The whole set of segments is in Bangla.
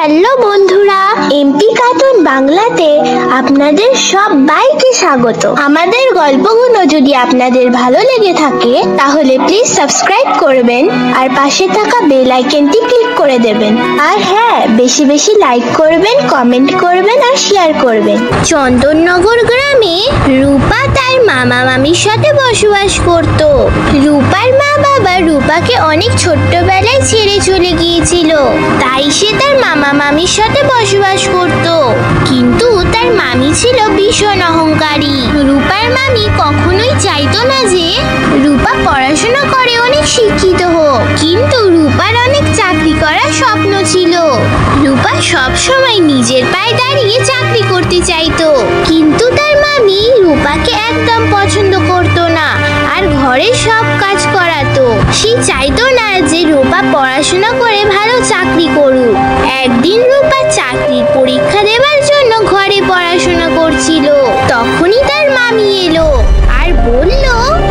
হ্যালো বন্ধুরা, এমপি কার্টুন বাংলাতে আপনাদের সবাইকে স্বাগত। আমাদের গল্পগুলো যদি আপনাদের ভালো লেগে থাকে তাহলে প্লিজ সাবস্ক্রাইব করবেন আর পাশে থাকা বেল আইকনটি ক্লিক করে দেবেন। আর হ্যাঁ, বেশি বেশি লাইক করবেন, কমেন্ট করবেন আর শেয়ার করবেন। চন্দননগর গ্রামে রূপা তার মামা মামির সাথে বসবাস করত। রূপার মা বাবা রূপাকে অনেক ছোট্টবেলায় ছেড়ে চলে গিয়েছিল, তাই সে তার মামা মামির সাথে বসবাস করত। কিন্তু তার মামি ছিল ভীষণ অহংকারী। রূপার মামি কখনোই চাইতো না যে রূপা পড়াশোনা করে অনেক শিক্ষিত হোক, কিন্তু রূপার অনেক চাকরি করার স্বপ্ন ছিল। রূপা সব সময় নিজের পায়ে দাঁড়িয়ে চাকরি করতে চাইতো, কিন্তু তার মামি রূপাকে একদম পছন্দ করতো না আর ঘরের সব কাজ করাতো। সে চাইতো না যে রূপা পড়াশোনা করে ভালো চাকরি করুক। একদিন রূপা চাকরির পরীক্ষা দেওয়ার জন্য ঘরে পড়াশোনা করছিল। তখনই তার মামি এলো আর বলল,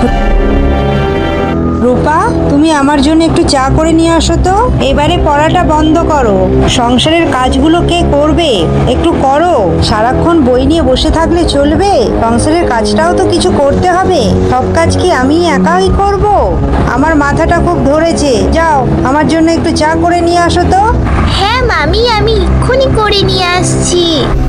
রূপা, তুমি আমার জন্য একটু চা করে নিয়ে আসো তো। এবারে পড়াটা বন্ধ করো, সংসারের কাজগুলো কে করবে? একটু করো। সারাক্ষণ বই নিয়ে বসে থাকলে চলবে? সংসারের কাজটাও তো কিছু করতে হবে। সব কাজ কি আমি একাই করব? আমার মাথাটা খুব ধরেছে। যাও, আমার জন্য একটু চা করে নিয়ে আসো তো। হ্যাঁ মামি, আমি এক্ষুনি করে নিয়ে আসছি।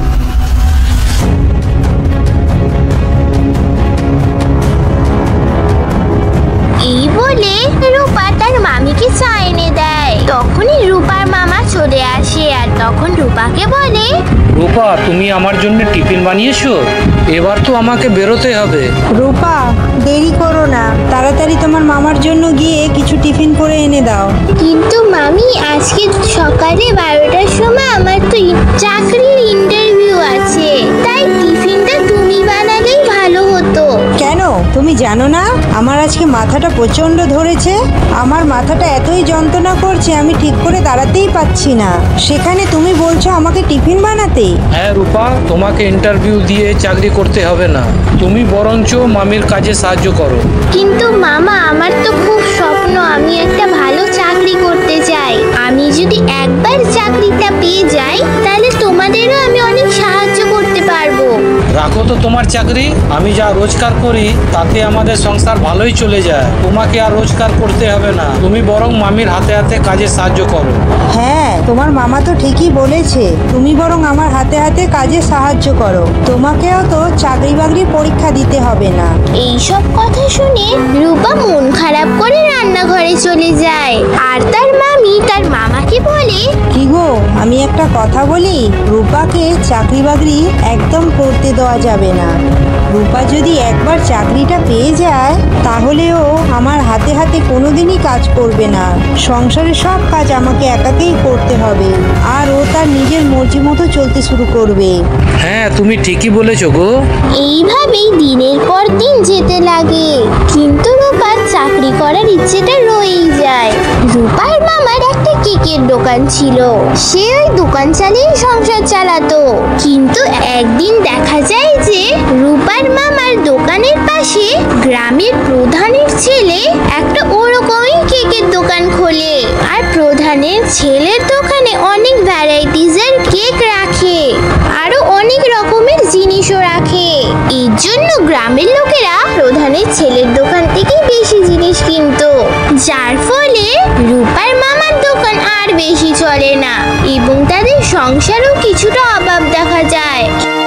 এই বলে রূপা তার মামিকে চা এনে দেয়। তখনই রূপার মামা চলে আসে আর তখন রূপাকে বলে, রূপা, তুমি আমার জন্য টিফিন বানিয়েছো? এবার তো আমাকে বেরোতে হবে। রূপা, দেরি করো না, তাড়াতাড়ি তোমার মামার জন্য গিয়ে কিছু টিফিন করে এনে দাও। কিন্তু মামি, আজকে সকালে 12টার সময় আমার তো চাকরির ইন্টারভিউ আছে, তাই টিফিনটা তুমি বানালেই ভালো হতো। কেন, তুমি জানো না আমার আজকে মাথাটা প্রচন্ড ধরেছে? আমার মাথাটা এতই যন্ত্রণা করছে, আমি ঠিক করে দাঁড়াতেই পাচ্ছি না। সেখানে তুমি বলছো আমাকে টিফিন বানাতে? হ্যাঁ রূপা, তোমাকে ইন্টারভিউ দিয়ে চাকরি করতে হবে না, তুমি বরঞ্চ মামির কাজে সাহায্য করো। কিন্তু মামা, আমার তো খুব স্বপ্ন, আমি একটা ভালো চাকরি করতে চাই। আমি যদি একবার চাকরিটা পেয়ে যাই তাহলে তোমাদেরও আমি অনেক সাহায্য করতে পারবো। রাখো তো তোমার চাকরি, আমি যা রোজগার করি তাতে আমাদের সংসার ভালোই চলে যায়। তোমাকে আর রোজগার করতে হবে না, তুমি বরং মামির হাতে হাতে কাজে সাহায্য করো। হ্যাঁ, তোমার মামা তো ঠিকই বলেছে, তুমি বরং আমার হাতে হাতে কাজে সাহায্য করো। তোমাকেও তো চাকরি বাকরির পরীক্ষা দিতে হবে না। এইসব কথা শুনে রূপা মন খারাপ করে রান্নাঘরে চলে যায় আর তার মামি তার মামাকে বলে, কি গো, আমি একটা কথা বলি, রূপাকে চাকরি বাকরি একদম করতে দেওয়া যাবে না। রূপা যদি একবার চাকরিটা পেয়ে যায় তাহলেও আমার হাতে হাতে কোনোদিনই কাজ করবে না। সংসারের সব কাজ আমাকে একাকেই করতে হবে আর ও তার নিজের মর্জি মতো চলতে শুরু করবে। হ্যাঁ, তুমি ঠিকই বলেছো গো। এইভাবেই দিনের পর দিন যেতে লাগে, কিন্তু রূপার চাকরি করার ইচ্ছেটা রয়েই যায়। রূপার মামার একটা কেকের দোকান ছিল, সে ওই দোকান চালিয়ে সংসার চালাতো। কিন্তু একদিন দেখা যায় যে রূপার মামার দোকানের পাশে গ্রামের প্রধানের ছেলে একটা ওরকমই কেকের দোকান খোলে আর প্রধানের ছেলের দোকানে অনেক ভ্যারাইটিজের কেক রাখে, আরো অনেক রকমের জিনিসও রাখে। এর জন্য গ্রামের লোকেরা প্রধানের ছেলের দোকান থেকে বেশি জিনিস কিনতো, যার ফলে রূপার মামার দোকান আর বেশি চলে না এবং তাদের সংসারেও কিছুটা অভাব দেখা যায়।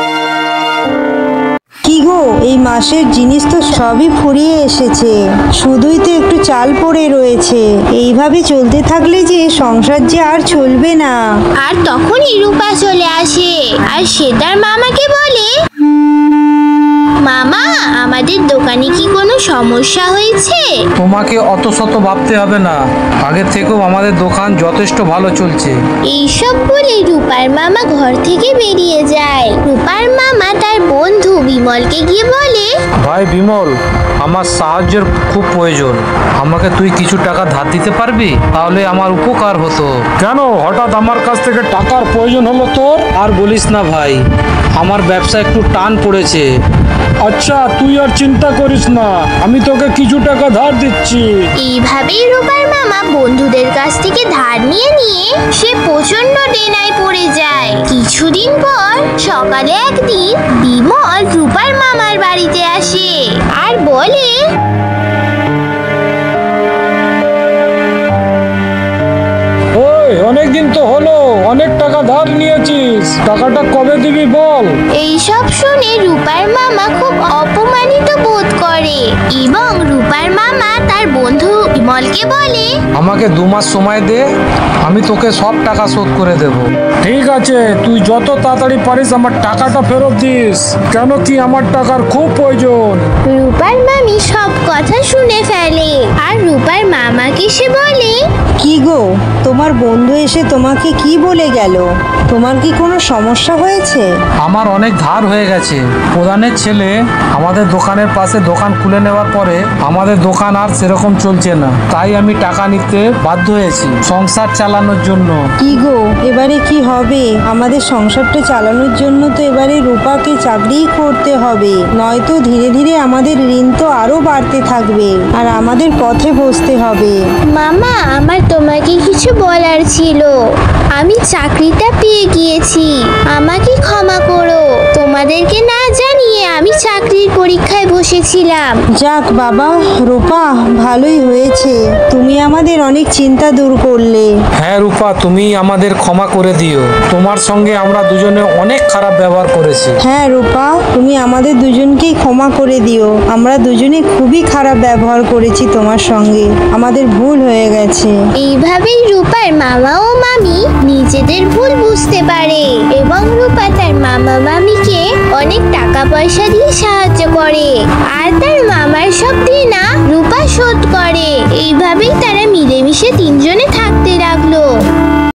কি গো, এই মাসের জিনিস তো সবই ফুরিয়ে এসেছে, শুধুই তো একটু চাল পড়ে রয়েছে। এইভাবে চলতে থাকলে যে সংসার যে আর চলবে না। আর তখনই রূপা চলে আসে আর সে তার মামাকে বলে, মামা, আমাদের দোকানে কি কোনো সমস্যা হয়েছে? তোমাকে অত শত ভাবতে হবে না, আগের থেকেও আমাদের দোকান যথেষ্ট ভালো চলছে। এইসব বলে রূপার মামা ঘর থেকে বেরিয়ে যায়। রূপার মামা তার বন্ধু বিমলকে গিয়ে বলে, ভাই বিমল, আমার সাহায্যের খুব প্রয়োজন, আমাকে তুই কিছু টাকা ধার দিতে পারবি? তাহলে আমার উপকার হতো। কেন হঠাৎ আমার কাছ থেকে টাকার প্রয়োজন হলো তোর? আর বলিস না ভাই, আমার ব্যবসা একটু টান পড়েছে। আচ্ছা, তুই আর চিন্তা করিস না, আমি তোকে কিছু টাকা ধার দিচ্ছি। এইভাবেই রূপার মামা বন্ধুদের কাছ থেকে ধার নিয়ে সে প্রচন্ড দেনায় পড়ে সকালে একদিন বিমল রূপার মামার বাড়িতে আসে আর বলে, অনেকদিন তো হলো, অনেক টাকা ধার নিয়েছিস, টাকাটা কবে দিবি বল। এইসব শুনে রূপার মামা খুব অপমানিত বোধ করে এবং রূপার মামা তার বন্ধু বিমলকে বলে, আমাকে 2 মাস সময় দে, আমি তোকে সব টাকা শোধ করে দেব। ঠিক আছে, তুই যত তাড়াতাড়ি পারিস আমার টাকাটা ফেরত দিস, কেন কি আমার টাকার খুব প্রয়োজন। রূপার মামি সব কথা শুনে ফেলে আর রূপার মামাকে সে বলে, কি গো, তোমার বন্ধু এসে তোমাকে কি বলে গেল? তোমার কি কোনো সমস্যা হয়েছে? আমার অনেক ধার হয়ে গেছে। প্রধানের ছেলে আমাদের দোকানের পাশে দোকান খুলে নেওয়ার পরে আমাদের দোকান আর সেরকম চলছে না, তাই আমি টাকা নিতে বাধ্য হয়েছি সংসার চালানোর জন্য। কি গো, এবারে কি হবে? আমাদের সংসারটা চালানোর জন্য তো এবারে রূপাকে চাকরিই করতে হবে, নয়তো ধীরে ধীরে আমাদের ঋণ তো আরো বাড়তে থাকবে আর আমাদের পথে বসতে হবে। মামা, আমার তোমাকে কিছু বলার ছিল। আমি চাকরিটা পেয়ে গিয়েছি, আমাকে ক্ষমা করো। তোমাদেরকে না জানিয়ে আমি চাকরির পরীক্ষায় বসেছিলাম। যাক বাবা, রূপা ভালোই হয়েছে, তুমি আমাদের অনেক চিন্তা দূর করলে। হ্যাঁ রূপা, তুমি আমাদের ক্ষমা করে দিও, তোমার সঙ্গে আমরা দুজনে অনেক খারাপ ব্যবহার করেছি। হ্যাঁ রূপা, তুমি আমাদের দুজনকেই ক্ষমা করে দিও, আমরা দুজনে খুবই খারাপ ব্যবহার করেছি তোমার সঙ্গে, আমাদের ভুল হয়ে গেছে। এইভাবেই রূপার মামা ও মামি নিজেদের ভুল বুঝতে পারে এবং রূপা তার মামা মামিকে অনেক টাকা পয়সা দিয়ে সাহায্য করে আর তার মামার সব দেনা রূপা শোধ করে। এইভাবেই তারা মিলেমিশে 3 জনে থাকতে লাগলো।